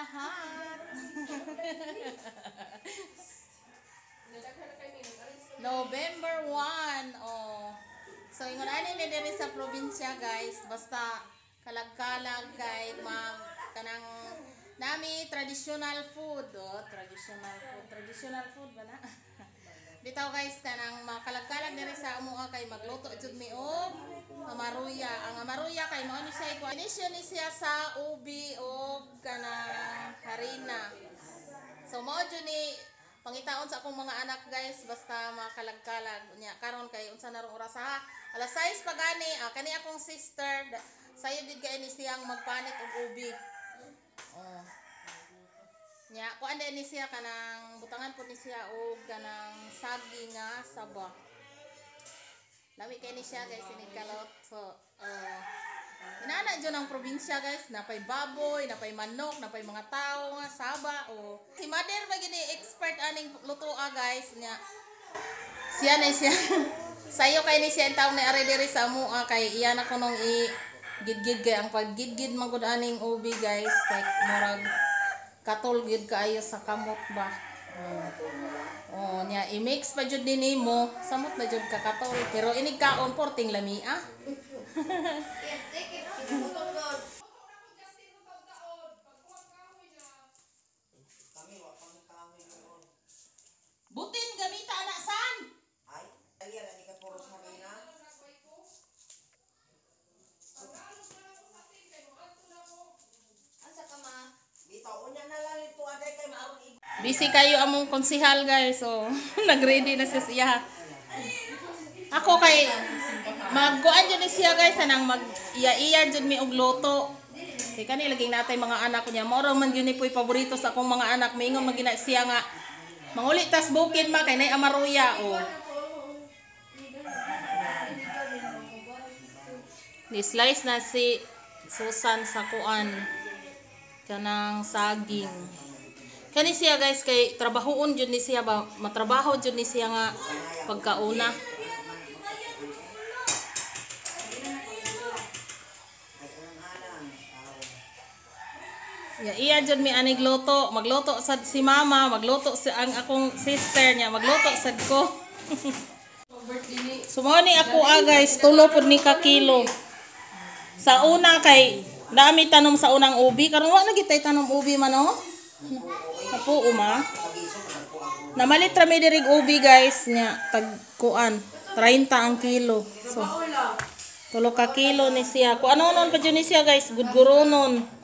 lahat. November 1. Oh. So ingon ani ni diri sa probinsya guys, basta kalag-kalag kay kanang nami traditional food, traditional food ba na? Bitaw guys kanang makalag-kalag diri sa amuha kay magluto jud mi og amaruya. Ang amaruya kay mao ni siya inisyo ni siya sa ubi og kanang harina. So mao jud ni pangitaon sa akong mga anak guys, basta makalag-kalag nya karon kay unsa na rong oras ha? Alas 6 pa gani, kani akong sister sayo gid kay ni siyang magpanit og ubi. Oh. Nya kuan din ni siya kanang butangan po ni siya og kanang saging nga saba. Lami kay ni siya guys inikalot. So inana dyan ang probinsya guys, napay baboy, napay manok, napay mga tao nga saba. Si mother ba gini expert aning lutoa guys nya. Siya na siya. Sayo kay ni siya ang taong na ari diri sa amuha kay iyan ako nung gidgid kay ang paggidgid magud aning ubi guys kay murag katol gid kaayo sa kamot ba. Nya i-mix pa jud din nimo, samot na jud ka katol pero inig kaon porting lamia. Butin gamita anak san? Ay, ayan ni ka puros harina. Asa ka ma? Bitaw nya na lang ito aday kay maarong ig. Busy kayo among konsehal guys, so nagready na siya. Ako kay magkuan jud ni siya guys anang mag-iya-iya jud mi og luto. Kay kani laging natay mga anak ko niya. Mao ra man gyud ni puy paborito sa akong mga anak. Mingon man gina siya nga manguli tas bukid ma kay nay amaruya Ni slice na si Susan sa kuan kanang saging. Kani siya guys kay trabahoon jud ni siya ba matrabaho jud ni siya nga pagkauna. Ya iya jud mi anig luto, magluto sad si mama, magluto si ang akong sister niya, magluto sad ko. Sumoni ako guys, tulo pud ni ka kilo. Sa una kay dami tanom sa unang ubi, karon wa na gitay tanom ubi man oh. Napuo ma. Namalit ra mi dirig ubi guys nya tagkuan 30 ang kilo. So tulo ka kilo ni siya. Ku ano non pa jud ni siya guys, gudguronon.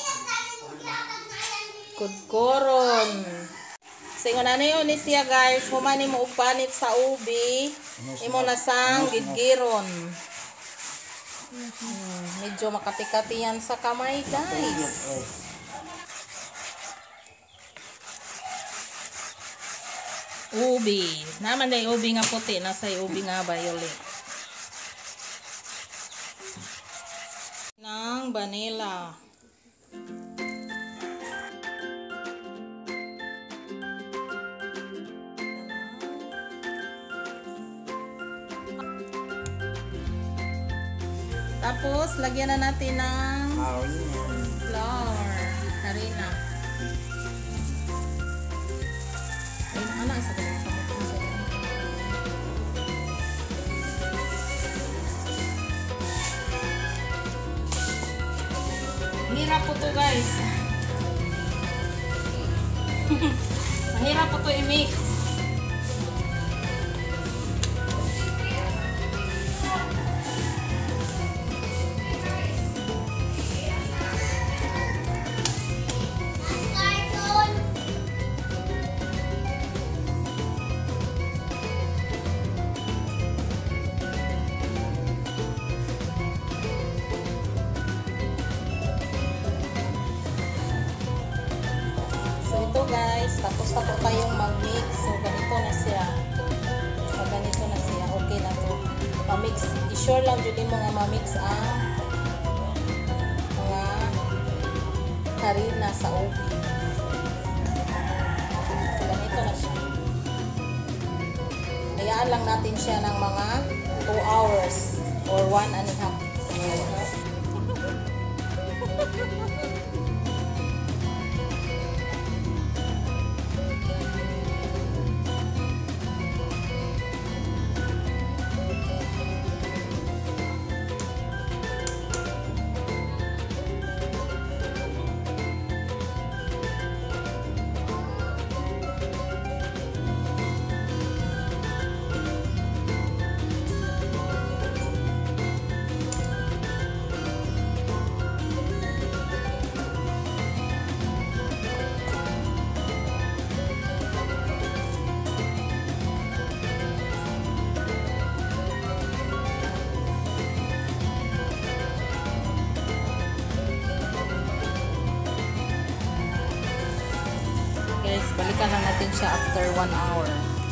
Kudkoron. Singon ano yun ni siya guys, humani mo upanit sa ubi, imo na sang gidgiron. Medyo makati-kati yan sa kamay guys. Ubi. Naman na yung ubi nga puti, nasa yung ubi nga violet. Ng vanilla. Tapos, lagyan na natin ng flour. Harina. Ano sa ganun? Mahirap po to guys. Mahirap po to i-mix. Guys, tapos na po tayong mag-mix. So, ganito na siya. Okay na to. Ma-mix. I-sure lang dyan mo nga ma-mix ang mga harina sa ubi. So, ganito na siya. Hayaan lang natin siya ng mga 2 hours or 1.5 hours. guys. Balikan lang natin siya after 1 hour.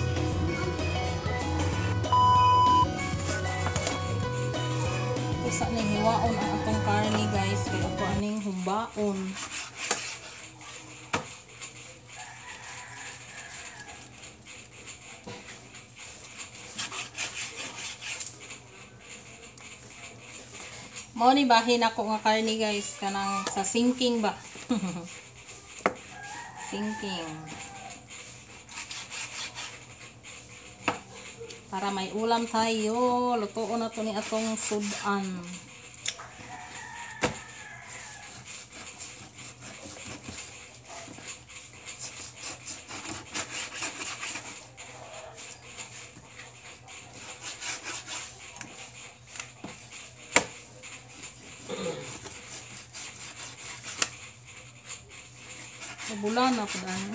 Isa ning hiwaon ang atong karne guys. Kaya ako aning humbaon. Mao ni bahin ako nga karne guys. Kanang sa sinking ba. Sinking. Para may ulam tayo. Lutuon na to ni atong sudan. Bulan na po dahil.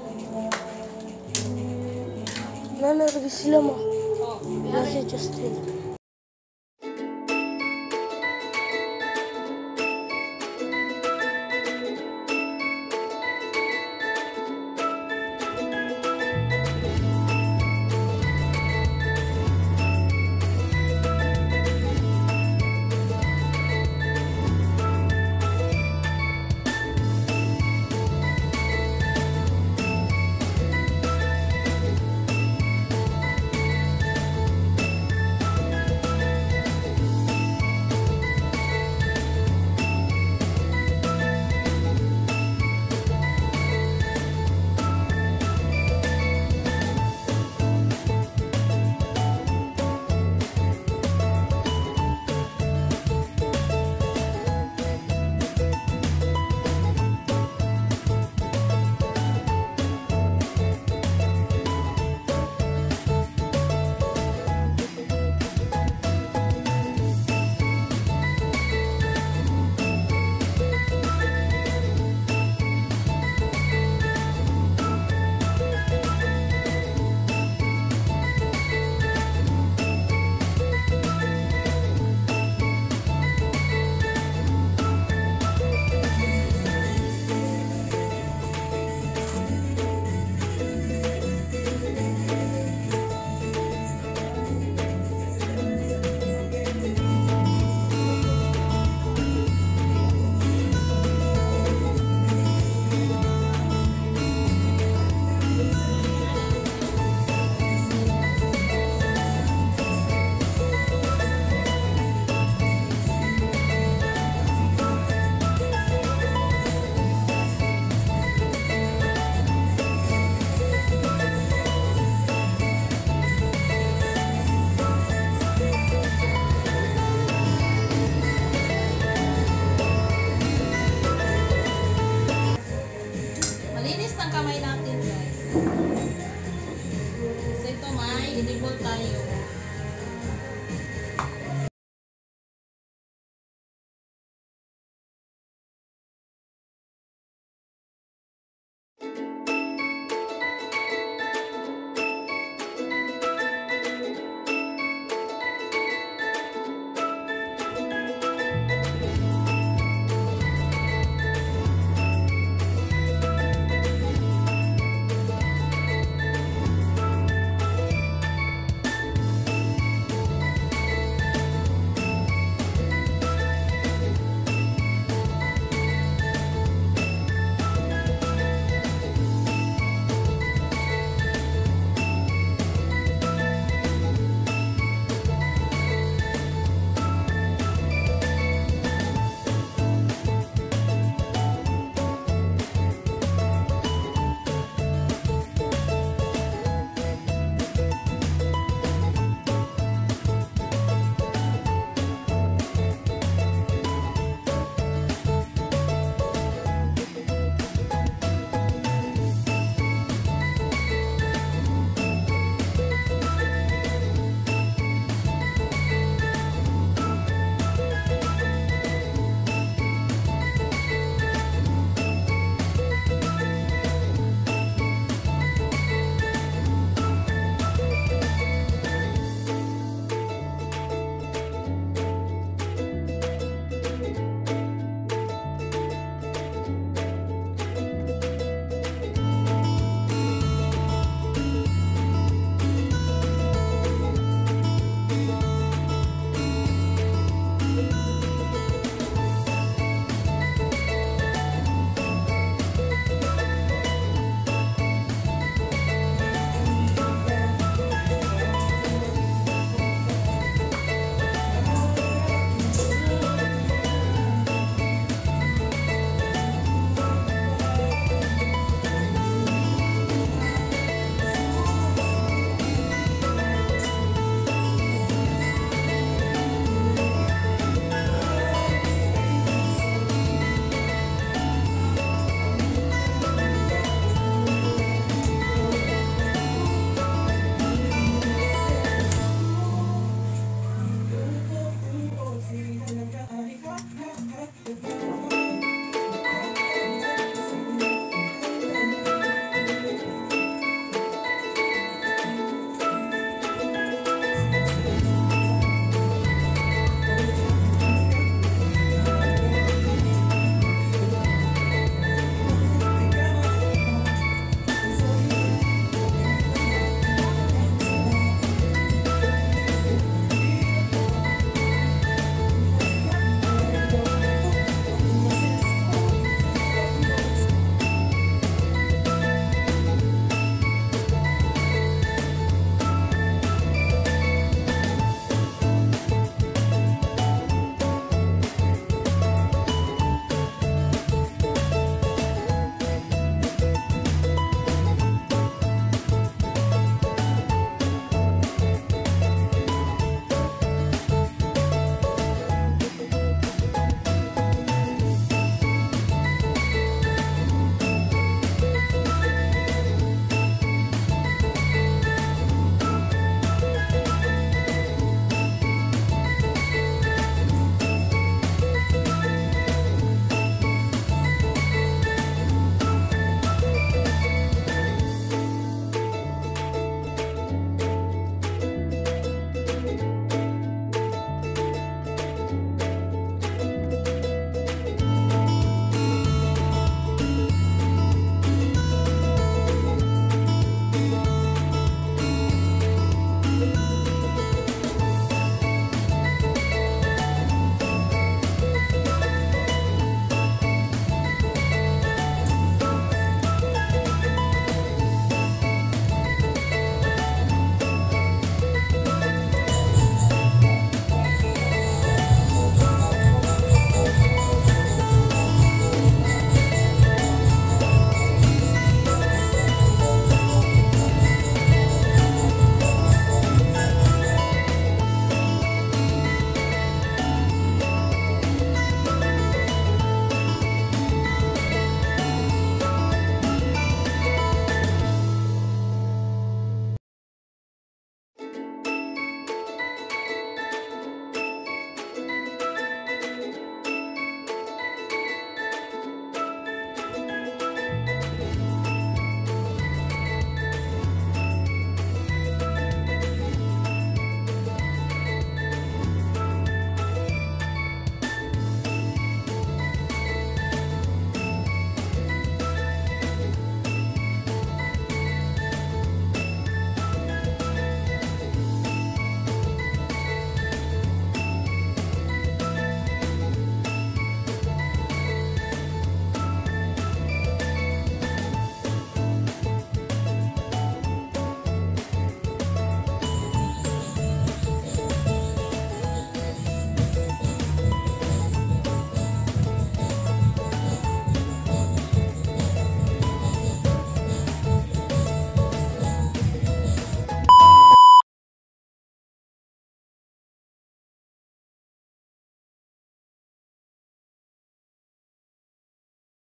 Nalarag sila mo. Oh, Wala si Justin.